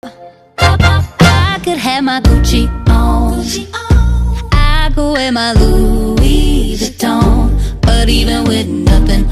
I could have my Gucci on, I go wear my Louis